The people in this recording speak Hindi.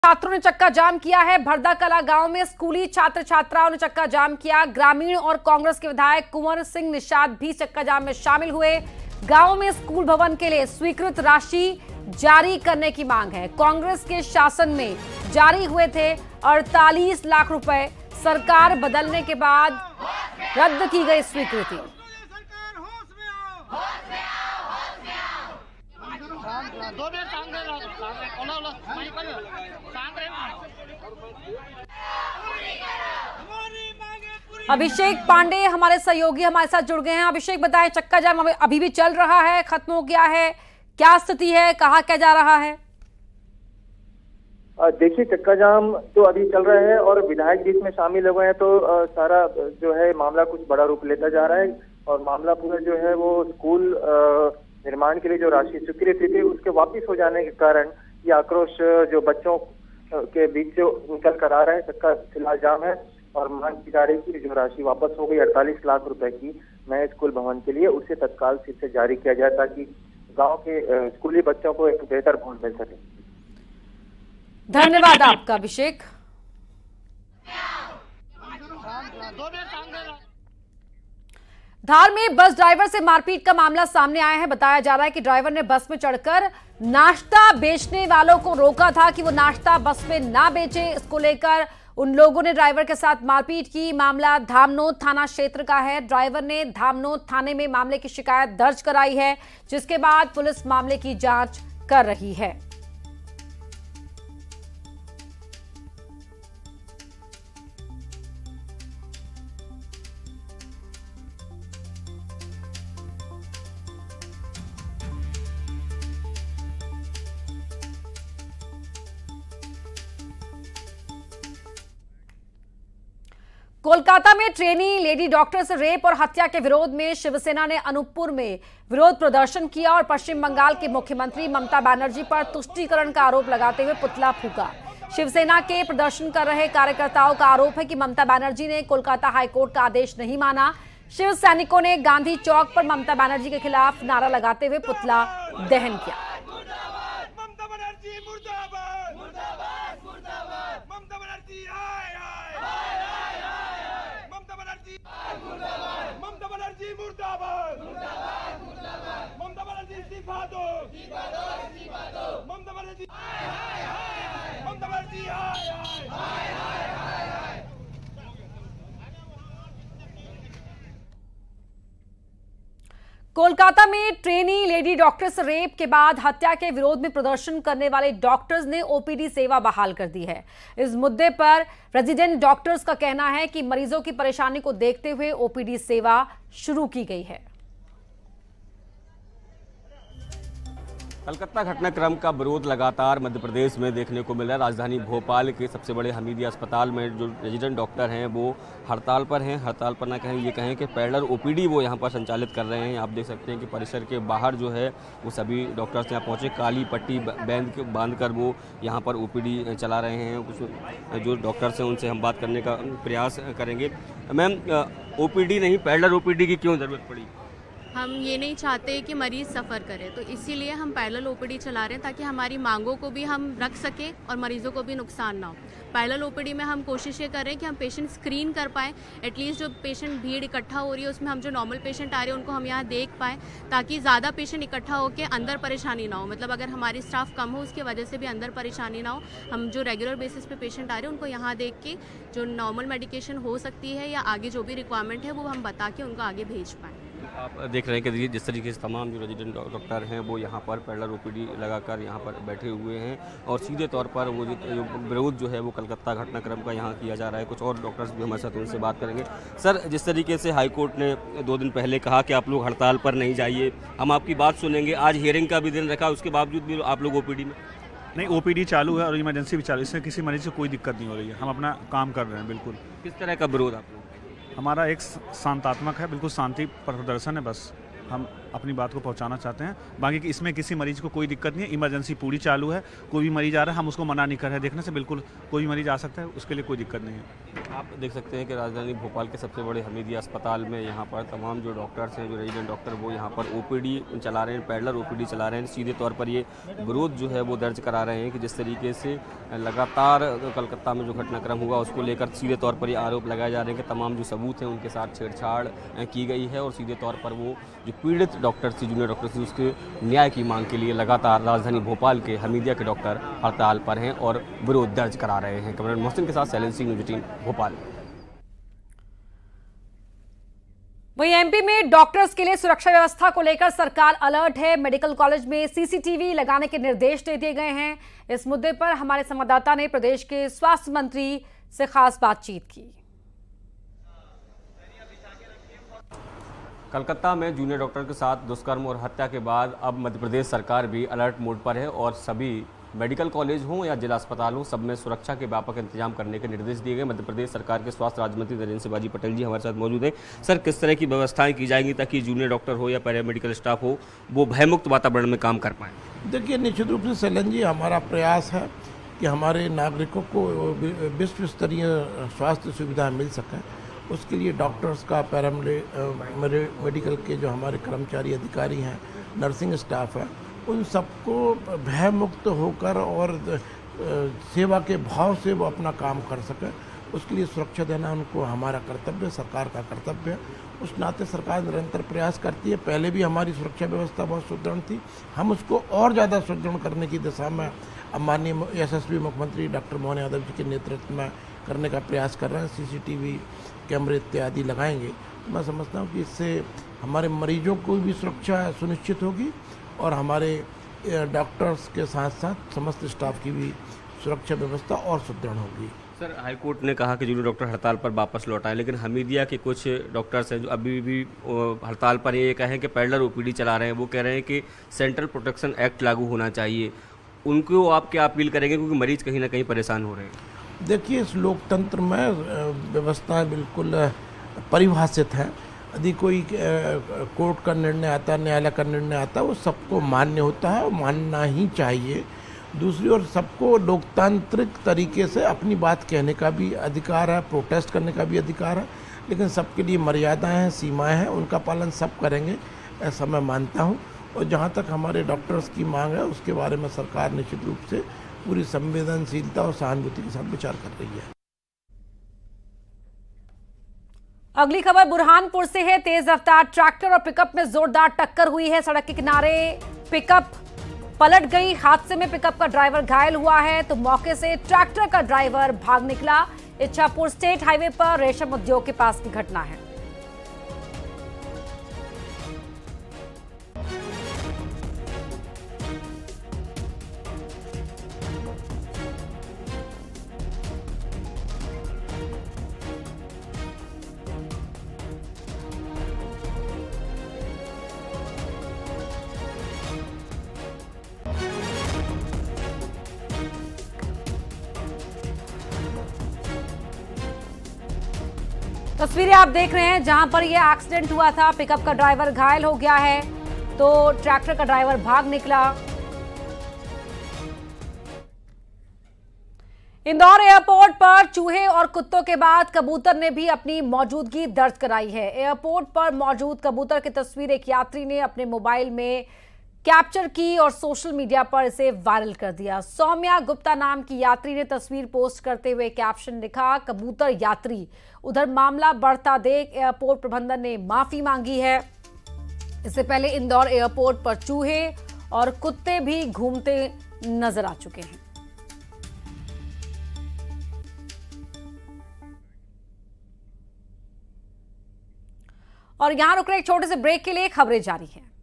छात्रों ने चक्का जाम किया है। भरदा कला गांव में स्कूली छात्र छात्राओं ने चक्का जाम किया। ग्रामीण और कांग्रेस के विधायक कुंवर सिंह निषाद भी चक्का जाम में शामिल हुए। गांव में स्कूल भवन के लिए स्वीकृत राशि जारी करने की मांग है। कांग्रेस के शासन में जारी हुए थे 48 लाख रुपए, सरकार बदलने के बाद रद्द की गई स्वीकृति। अभिषेक पांडे हमारे सहयोगी हमारे साथ जुड़ गए हैं। अभिषेक बताएं, चक्का जाम अभी भी चल रहा है, खत्म हो गया है, क्या स्थिति है, कहाँ क्या जा रहा है? देखिए, चक्का जाम तो अभी चल रहा है और विधायक भी इसमें शामिल हो गए हैं, तो सारा जो है मामला कुछ बड़ा रूप लेता जा रहा है। और मामला पूरा जो है वो स्कूल निर्माण के लिए जो राशि स्वीकृत थी उसके वापिस हो जाने के कारण ये आक्रोश जो बच्चों के बीच से निकल कर आ रहा है। चक्का फिलहाल जाम है और मांग की जा रही थी जो राशि वापस हो गई 48 लाख रुपए की नए स्कूल भवन के लिए, उसे तत्काल फिर से जारी किया जाए ताकि गांव के स्कूली बच्चों को एक बेहतर भवन मिल सके। धन्यवाद आपका अभिषेक। धार में बस ड्राइवर से मारपीट का मामला सामने आया है। बताया जा रहा है कि ड्राइवर ने बस में चढ़कर नाश्ता बेचने वालों को रोका था कि वो नाश्ता बस में ना बेचे। इसको लेकर उन लोगों ने ड्राइवर के साथ मारपीट की। मामला धामनोद थाना क्षेत्र का है। ड्राइवर ने धामनोद थाने में मामले की शिकायत दर्ज कराई है, जिसके बाद पुलिस मामले की जांच कर रही है। कोलकाता में ट्रेनी लेडी डॉक्टर से रेप और हत्या के विरोध में शिवसेना ने अनूपपुर में विरोध प्रदर्शन किया और पश्चिम बंगाल के मुख्यमंत्री ममता बनर्जी पर तुष्टीकरण का आरोप लगाते हुए पुतला फूंका। शिवसेना के प्रदर्शन कर रहे कार्यकर्ताओं का आरोप है कि ममता बनर्जी ने कोलकाता हाईकोर्ट का आदेश नहीं माना। शिव सैनिकों ने गांधी चौक पर ममता बनर्जी के खिलाफ नारा लगाते हुए पुतला दहन किया। कोलकाता में ट्रेनी लेडी डॉक्टर से रेप के बाद हत्या के विरोध में प्रदर्शन करने वाले डॉक्टर्स ने ओपीडी सेवा बहाल कर दी है। इस मुद्दे पर रेजिडेंट डॉक्टर्स का कहना है कि मरीजों की परेशानी को देखते हुए ओपीडी सेवा शुरू की गई है। कलकत्ता घटनाक्रम का विरोध लगातार मध्य प्रदेश में देखने को मिल रहा है। राजधानी भोपाल के सबसे बड़े हमीदिया अस्पताल में जो रेजिडेंट डॉक्टर हैं वो हड़ताल पर हैं। हड़ताल पर ना कहें, ये कहें कि पैरेलल ओपीडी वो यहाँ पर संचालित कर रहे हैं। आप देख सकते हैं कि परिसर के बाहर जो है वो सभी डॉक्टर्स यहाँ पहुँचे, काली पट्टी बांध कर वो यहाँ पर ओपीडी चला रहे हैं। कुछ जो डॉक्टर्स हैं उनसे हम बात करने का प्रयास करेंगे। मैम, ओपीडी नहीं पैरेलल ओपीडी की क्यों ज़रूरत पड़ी? हम ये नहीं चाहते कि मरीज़ सफ़र करे, तो इसीलिए हम पैरेलल ओपीडी चला रहे हैं ताकि हमारी मांगों को भी हम रख सकें और मरीज़ों को भी नुकसान ना हो। पैरेलल ओपीडी में हम कोशिश ये कर रहे हैं कि हम पेशेंट स्क्रीन कर पाएँ। एटलीस्ट जो पेशेंट भीड़ इकट्ठा हो रही है उसमें हम जो नॉर्मल पेशेंट आ रहे हैं उनको हम यहाँ देख पाएँ, ताकि ज़्यादा पेशेंट इकट्ठा होकर अंदर परेशानी ना हो। मतलब अगर हमारी स्टाफ कम हो उसकी वजह से भी अंदर परेशानी ना हो। हम जो रेगुलर बेसिस पे पेशेंट आ रहे हैं उनको यहाँ देख के जो नॉर्मल मेडिकेशन हो सकती है या आगे जो भी रिक्वायरमेंट है वो हम बता के उनको आगे भेज पाएँ। आप देख रहे हैं कि जिस तरीके से तमाम जो रेजिडेंट डॉक्टर हैं वो यहाँ पर पैरेलल ओपीडी लगाकर यहाँ पर बैठे हुए हैं और सीधे तौर पर वो जो विरोध जो है वो कलकत्ता घटनाक्रम का यहाँ किया जा रहा है। कुछ और डॉक्टर्स भी हमारे साथ उनसे बात करेंगे। सर, जिस तरीके से हाईकोर्ट ने 2 दिन पहले कहा कि आप लोग हड़ताल पर नहीं जाइए, हम आपकी बात सुनेंगे। आज हियरिंग का भी दिन रखा, उसके बावजूद भी आप लोग ओपीडी में नहीं। ओपीडी चालू है और इमरजेंसी भी चालू है, इससे किसी मरीज को कोई दिक्कत नहीं हो रही है। हम अपना काम कर रहे हैं। बिल्कुल। किस तरह का विरोध आप लोग? हमारा एक शांतात्मक है, बिल्कुल शांति पर प्रदर्शन है बस। हम अपनी बात को पहुंचाना चाहते हैं। बाकी कि इसमें किसी मरीज को कोई दिक्कत नहीं है, इमरजेंसी पूरी चालू है, कोई भी मरीज आ रहा है हम उसको मना नहीं कर रहे हैं देखने से, बिल्कुल कोई मरीज आ सकता है, उसके लिए कोई दिक्कत नहीं है। आप देख सकते हैं कि राजधानी भोपाल के सबसे बड़े हमीदिया अस्पताल में यहाँ पर तमाम जो डॉक्टर्स हैं, जो रेजिडेंट डॉक्टर, वो यहाँ पर ओपीडी चला रहे हैं, पैरेलल ओपीडी चला रहे हैं। सीधे तौर पर ये विरोध जो है वो दर्ज करा रहे हैं कि जिस तरीके से लगातार कलकत्ता में जो घटनाक्रम हुआ उसको लेकर सीधे तौर पर ये आरोप लगाए जा रहे हैं कि तमाम जो सबूत हैं उनके साथ छेड़छाड़ की गई है, और सीधे तौर पर वो जो पीड़ित डॉक्टर थी, जूनियर डॉक्टर थी, उसके न्याय की मांग के लिए लगातार राजधानी भोपाल के हमीदिया के डॉक्टर हड़ताल पर हैं और विरोध दर्ज करा रहे हैं। कैमरामैन मोहसिन के साथ शैलेंद्र सिंह, न्यूज़ 18 भोपाल। वहीं एमपी में डॉक्टर्स के लिए सुरक्षा व्यवस्था को लेकर सरकार अलर्ट है। मेडिकल कॉलेज में सीसीटीवी लगाने के निर्देश दे दिए गए हैं। इस मुद्दे पर हमारे संवाददाता ने प्रदेश के स्वास्थ्य मंत्री से खास बातचीत की। कलकत्ता में जूनियर डॉक्टर के साथ दुष्कर्म और हत्या के बाद अब मध्य प्रदेश सरकार भी अलर्ट मोड पर है और सभी मेडिकल कॉलेज हों या जिला अस्पताल हों, सब में सुरक्षा के व्यापक इंतजाम करने के निर्देश दिए गए। मध्य प्रदेश सरकार के स्वास्थ्य राज्य मंत्री नरेंद्र शिवाजी पटेल जी हमारे साथ मौजूद हैं। सर, किस तरह की व्यवस्थाएं की जाएंगी ताकि जूनियर डॉक्टर हो या पैरामेडिकल स्टाफ हो वो भयमुक्त वातावरण में काम कर पाएँ? देखिए, निश्चित रूप से शैलेंद्र जी, हमारा प्रयास है कि हमारे नागरिकों को विश्व स्तरीय स्वास्थ्य सुविधा मिल सके। उसके लिए डॉक्टर्स का, पैरामेडिकल के जो हमारे कर्मचारी अधिकारी हैं, नर्सिंग स्टाफ है, उन सबको भय मुक्त होकर और सेवा के भाव से वो अपना काम कर सके, उसके लिए सुरक्षा देना उनको हमारा कर्तव्य, सरकार का कर्तव्य है। उस नाते सरकार निरंतर प्रयास करती है। पहले भी हमारी सुरक्षा व्यवस्था बहुत सुदृढ़ थी, हम उसको और ज़्यादा सुदृढ़ करने की दिशा में अब माननीय यशस्वी मुख्यमंत्री डॉक्टर मोहन यादव जी के नेतृत्व में करने का प्रयास कर रहे हैं। सीसीटीवी कैमरे इत्यादि लगाएंगे। मैं समझता हूँ कि इससे हमारे मरीजों को भी सुरक्षा सुनिश्चित होगी और हमारे डॉक्टर्स के साथ साथ समस्त स्टाफ की भी सुरक्षा व्यवस्था और सुदृढ़ होगी। सर, हाईकोर्ट ने कहा कि जूनियर डॉक्टर हड़ताल पर वापस लौट आए, लेकिन हमीदिया के कुछ डॉक्टर्स हैं जो अभी भी हड़ताल पर ये कहें कि पैरेलल ओपीडी चला रहे हैं। वो कह रहे हैं कि सेंट्रल प्रोटेक्शन एक्ट लागू होना चाहिए। उनको आप क्या अपील करेंगे, क्योंकि मरीज कहीं ना कहीं परेशान हो रहे हैं? देखिए, इस लोकतंत्र में व्यवस्थाएं बिल्कुल परिभाषित हैं। यदि कोई कोर्ट का निर्णय आता है, न्यायालय का निर्णय आता है, वो सबको मान्य होता है और मानना ही चाहिए। दूसरी ओर सबको लोकतांत्रिक तरीके से अपनी बात कहने का भी अधिकार है, प्रोटेस्ट करने का भी अधिकार है, लेकिन सबके लिए मर्यादाएं हैं, सीमाएं हैं, उनका पालन सब करेंगे ऐसा मैं मानता हूं। और जहां तक हमारे डॉक्टर्स की मांग है, उसके बारे में सरकार निश्चित रूप से पूरी संवेदनशीलता और सहानुभूति के साथ विचार कर रही है। अगली खबर बुरहानपुर से है। तेज रफ्तार ट्रैक्टर और पिकअप में जोरदार टक्कर हुई है। सड़क के किनारे पिकअप पलट गई। हादसे में पिकअप का ड्राइवर घायल हुआ है तो मौके से ट्रैक्टर का ड्राइवर भाग निकला। इच्छापुर स्टेट हाईवे पर रेशम उद्योग के पास की घटना है। तस्वीरें आप देख रहे हैं जहां पर यह एक्सीडेंट हुआ था। पिकअप का ड्राइवर घायल हो गया है तो ट्रैक्टर का ड्राइवर भाग निकला। इंदौर एयरपोर्ट पर चूहे और कुत्तों के बाद कबूतर ने भी अपनी मौजूदगी दर्ज कराई है। एयरपोर्ट पर मौजूद कबूतर की तस्वीर एक यात्री ने अपने मोबाइल में कैप्चर की और सोशल मीडिया पर इसे वायरल कर दिया। सौम्या गुप्ता नाम की यात्री ने तस्वीर पोस्ट करते हुए कैप्शन लिखा, कबूतर यात्री। उधर मामला बढ़ता देख एयरपोर्ट प्रबंधन ने माफी मांगी है। इससे पहले इंदौर एयरपोर्ट पर चूहे और कुत्ते भी घूमते नजर आ चुके हैं। और यहां रुक रहे एक छोटे से ब्रेक के लिए खबरें जारी हैं।